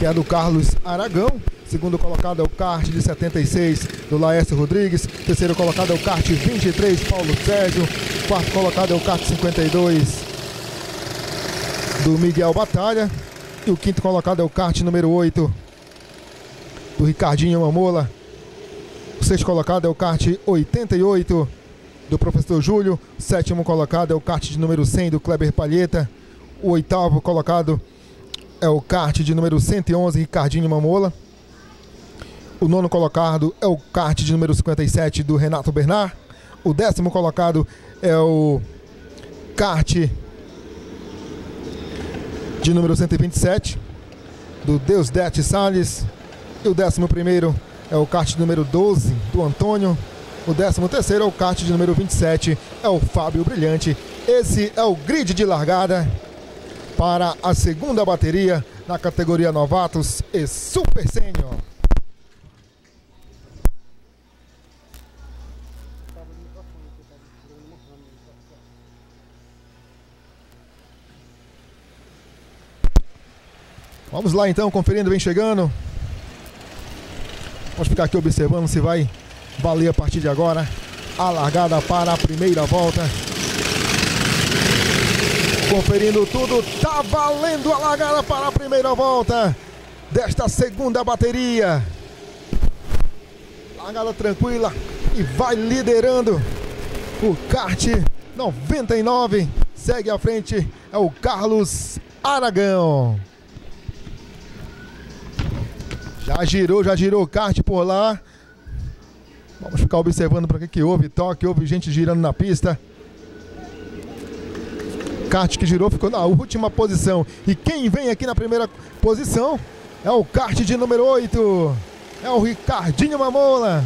que é do Carlos Aragão. Segundo colocado é o kart de 76 do Laércio Rodrigues. Terceiro colocado é o kart 23, Paulo Sérgio. Quarto colocado é o kart 52 do Miguel Batalha. E o quinto colocado é o kart número 8 do Ricardinho Mamola. O sexto colocado é o kart 88 do Professor Júlio. O sétimo colocado é o kart de número 100 do Kleber Palheta. O oitavo colocado é o kart de número 111, Ricardinho Mamola. O nono colocado é o kart de número 57 do Renato Bernard. O décimo colocado é o kart de número 127 do Deusdete Salles. E o 11º é o kart de número 12 do Antônio. O 13º é o kart de número 27, é o Fábio Brilhante. Esse é o grid de largada para a segunda bateria na categoria Novatos e Super Sênior. Vamos lá então, conferindo, vem chegando. Vamos ficar aqui observando se vai valer a partir de agora a largada para a primeira volta. Conferindo tudo, tá valendo a largada para a primeira volta desta segunda bateria. Largada tranquila e vai liderando o kart 99. Segue à frente é o Carlos Aragão. Já girou o kart por lá. Vamos ficar observando para que houve toque, houve gente girando na pista. Kart que girou ficou na última posição. E quem vem aqui na primeira posição é o kart de número 8. É o Ricardinho Mamola.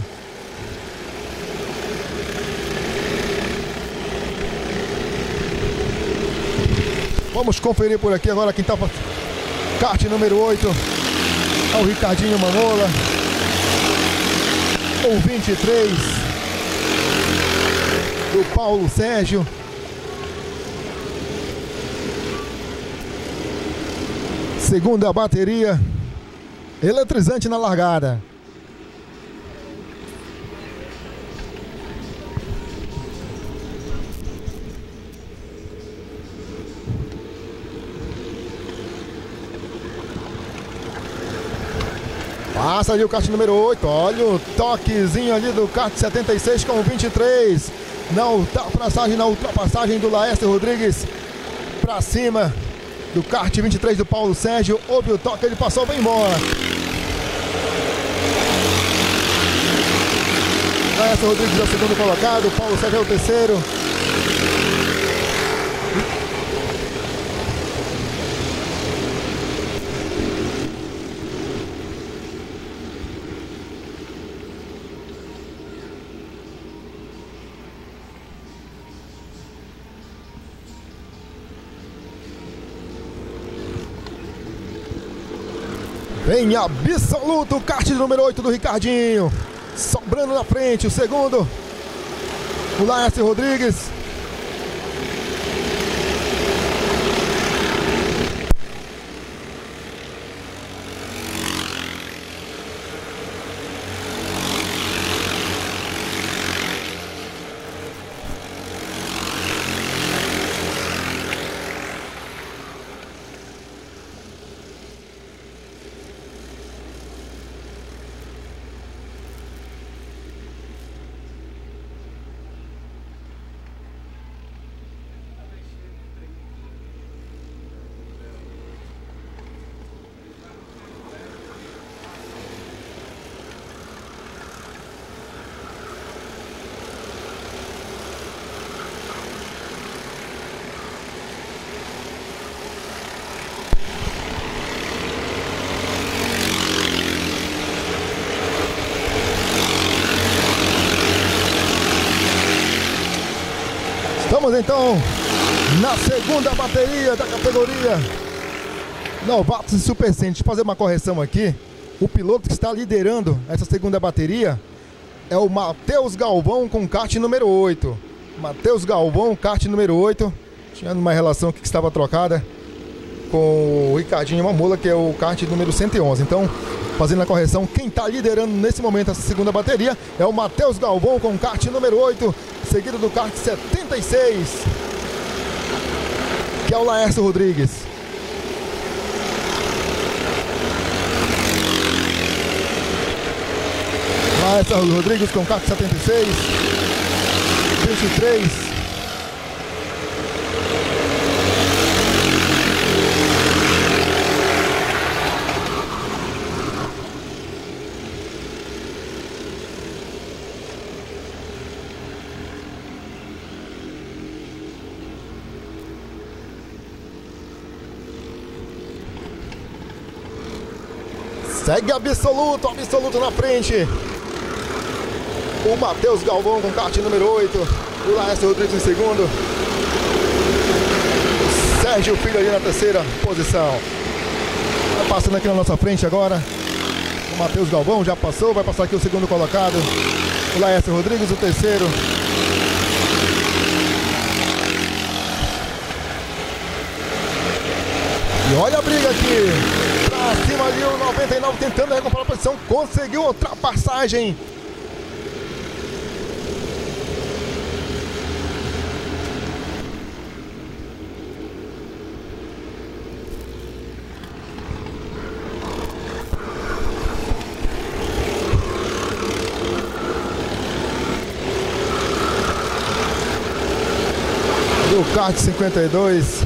Vamos conferir por aqui agora quem está. Kart número 8 é o Ricardinho Mamola. O 23 do Paulo Sérgio. Segunda bateria, eletrizante na largada. Passa ali o kart número 8, olha o toquezinho ali do kart 76 com o 23. Na ultrapassagem do Laércio Rodrigues para cima do kart 23 do Paulo Sérgio. Houve o toque, ele passou bem embora. Laércio Rodrigues é o segundo colocado, o Paulo Sérgio é o terceiro. Em absoluto, o kart número 8 do Ricardinho. Sobrando na frente, o segundo, o Laércio Rodrigues. Estamos então na segunda bateria da categoria Novatos e Super Sênior. Deixa eu fazer uma correção aqui. O piloto que está liderando essa segunda bateria é o Matheus Galvão com kart número 8. Matheus Galvão, kart número 8. Tinha uma relação aqui que estava trocada. com o Ricardinho Mamula, que é o kart número 111. Então, fazendo a correção, quem está liderando nesse momento essa segunda bateria é o Matheus Galvão com o kart número 8, seguido do kart 76, que é o Laércio Rodrigues. Laércio Rodrigues com o kart 76, 23. Segue absoluto na frente. O Matheus Galvão com kart número 8. O Laércio Rodrigues em segundo. O Sérgio Filho ali na terceira posição. Vai passando aqui na nossa frente agora. O Matheus Galvão já passou. Vai passar aqui o segundo colocado. O Laércio Rodrigues, o terceiro. E olha a briga aqui. Acima ali o 99 tentando recuperar a posição, conseguiu ultrapassagem. Do kart 52.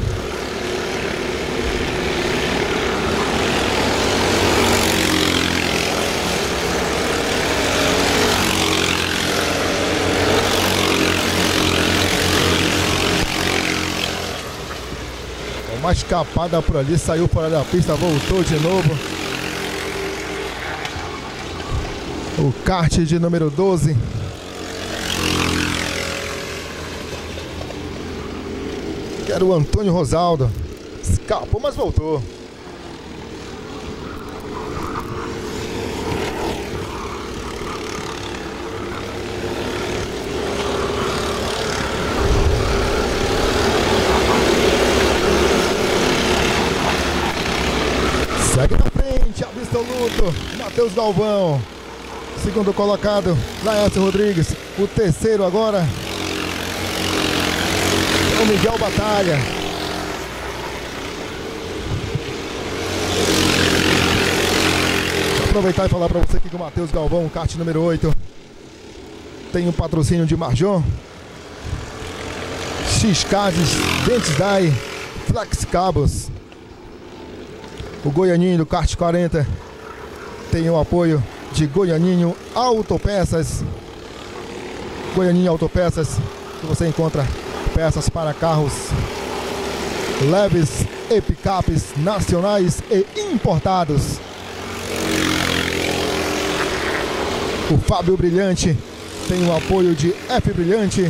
Uma escapada por ali, saiu fora da pista, voltou de novo. O kart de número 12. Que era o Antônio Rosaldo. Escapou, mas voltou. Segue na frente, absoluto, Matheus Galvão. Segundo colocado, Laércio Rodrigues. O terceiro agora é o Miguel Batalha. Vou aproveitar e falar para você aqui que o Matheus Galvão, kart número 8, tem um patrocínio de Marjon, X-Cases, Dentes Dai, Flex Cabos. O Goianinho do kart 40 tem o apoio de Goianinho Autopeças. Goianinho Autopeças, que você encontra peças para carros leves e picapes nacionais e importados. O Fábio Brilhante tem o apoio de F Brilhante.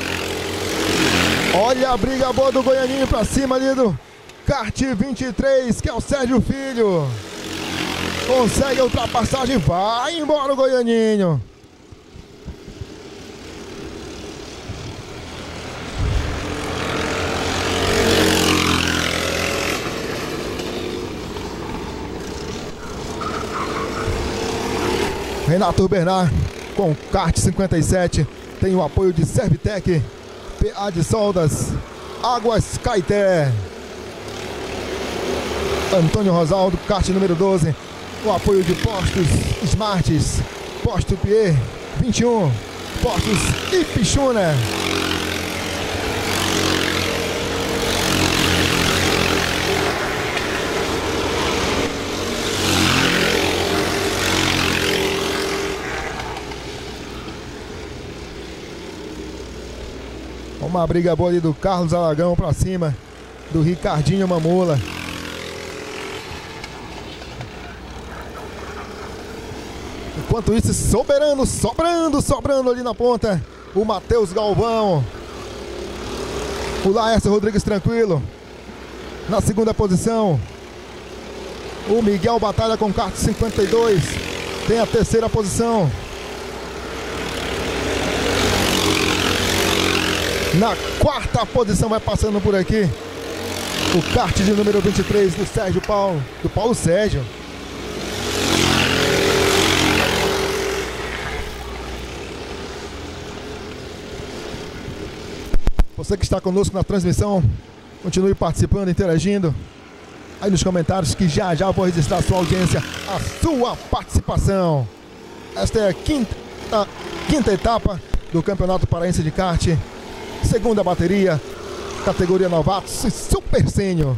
Olha a briga boa do Goianinho pra cima ali do kart 23, que é o Sérgio Filho. Consegue a ultrapassagem, vai embora o Goianinho. Renato Bernard com o kart 57 tem o apoio de Servitec, PA de Soldas, Águas Caeté. Antônio Rosaldo, kart número 12, o apoio de Postos Smarts, Posto Pier 21, Postos Ipixuna. Uma briga boa ali do Carlos Alagão pra cima do Ricardinho Mamula. Enquanto isso, sobrando ali na ponta, o Matheus Galvão. O Laércio Rodrigues tranquilo na segunda posição. O Miguel Batalha com kart 52 tem a terceira posição. Na quarta posição vai passando por aqui O kart de número 23 do Sérgio Paulo, do Paulo Sérgio. Você que está conosco na transmissão, continue participando, interagindo aí nos comentários, que já já vou registrar a sua audiência, a sua participação. Esta é a quinta etapa do Campeonato Paraense de Kart, segunda bateria, categoria novatos e super sênior.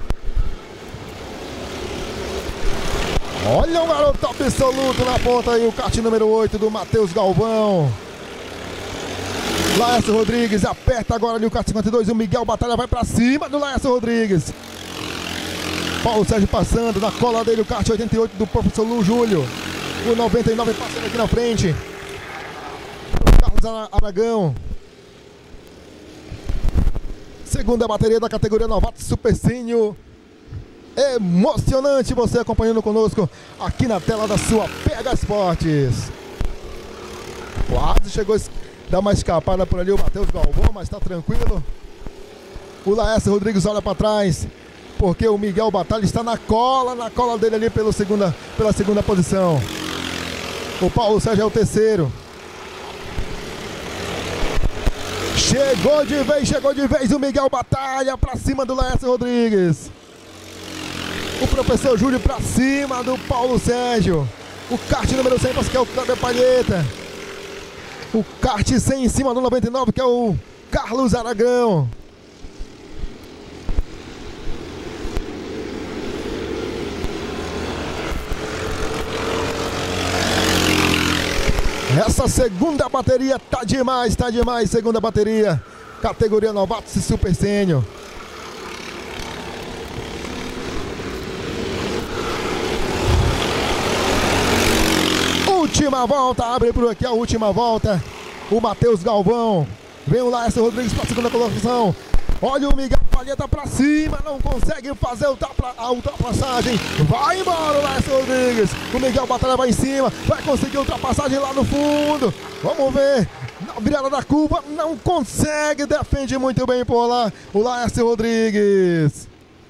Olha o garoto absoluto na ponta aí, o kart número 8 do Matheus Galvão. Laércio Rodrigues aperta agora ali o kart 52, o Miguel Batalha vai pra cima do Laércio Rodrigues. Paulo Sérgio passando, na cola dele o kart 88 do professor Lu Júlio. O 99 passando aqui na frente. O Carlos Aragão. Segunda bateria da categoria novato super sênior. Emocionante você acompanhando conosco aqui na tela da sua PH Esportes. Quase chegou a dar uma escapada por ali o Matheus Galvão, mas está tranquilo. O Laércio Rodrigues olha para trás, porque o Miguel Batalha está na cola dele ali pela segunda posição. O Paulo Sérgio é o terceiro. Chegou de vez o Miguel Batalha para cima do Laércio Rodrigues. O professor Júlio para cima do Paulo Sérgio. O kart número 100, que é o Cláudio Palheta. O kart 100 em cima do 99, que é o Carlos Aragão. Essa segunda bateria tá demais, segunda bateria, categoria novatos e super sênior. Última volta, abre por aqui a última volta. O Matheus Galvão. Vem o Laércio Rodrigues para a segunda colocação. Olha o Miguel Palheta para cima, não consegue fazer a ultrapassagem. Vai embora o Laércio Rodrigues. O Miguel Batalha vai em cima, vai conseguir a ultrapassagem lá no fundo. Vamos ver. Na virada da curva, não consegue. Defende muito bem por lá o Laércio Rodrigues.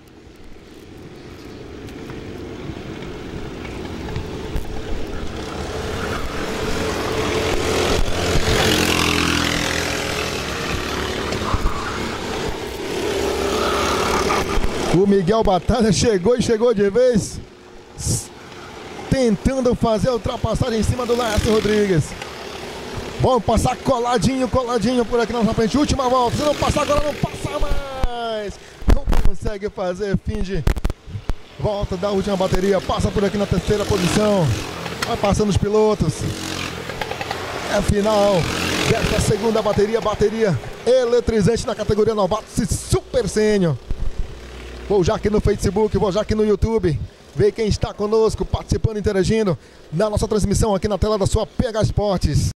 O Miguel Batalha chegou de vez, tentando fazer a ultrapassagem em cima do Laércio Rodrigues. Vamos passar coladinho por aqui na nossa frente. Última volta, se não passar agora, não passa mais. Não consegue fazer, finge. Volta da última bateria, passa por aqui na terceira posição. Vai passando os pilotos. É final dessa segunda bateria eletrizante na categoria novatos e super sênior. Vou já aqui no Facebook, vou já aqui no YouTube, ver quem está conosco, participando, interagindo na nossa transmissão aqui na tela da sua PH Esportes.